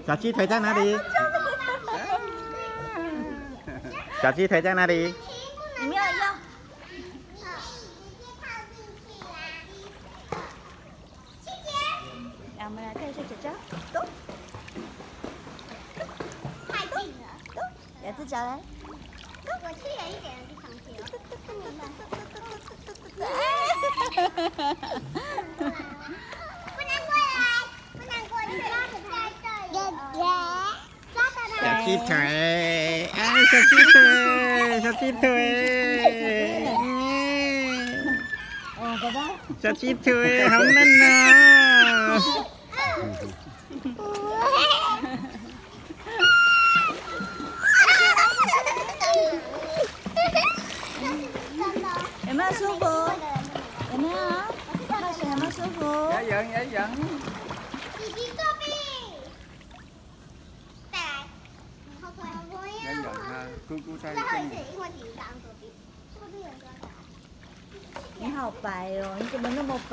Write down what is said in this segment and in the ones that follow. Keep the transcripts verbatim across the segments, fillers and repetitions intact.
小鸡腿在哪里？小鸡腿在哪里？ 你没有用。来，我们来看一下脚脚，走。 太近了， 走，两只脚来。 我去远一点的地方去哦。不能过来，不能过去， 小鸡腿，哎，小鸡腿，小鸡腿， 哦，爸爸。 小鸡腿好嫩啊！ 有没有舒服？有没有？泡水有没有舒服？ 有氧有氧。 弟弟作弊。再来。好可爱。 有氧啊，姑姑在最后一次， 跟因为弟弟刚作弊。是不是有人抓到？ 你好白哦，你怎么那么白？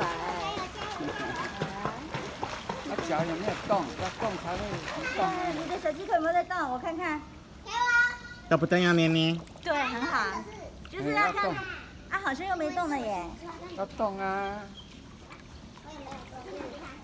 那脚有没有动？要动才会不动。 你的小鸡腿有没有在动？我看看。 给我。 要不动要捏捏。 对，很好，就是要看。啊，好像又没动了耶。 要动啊！ 我也没有动。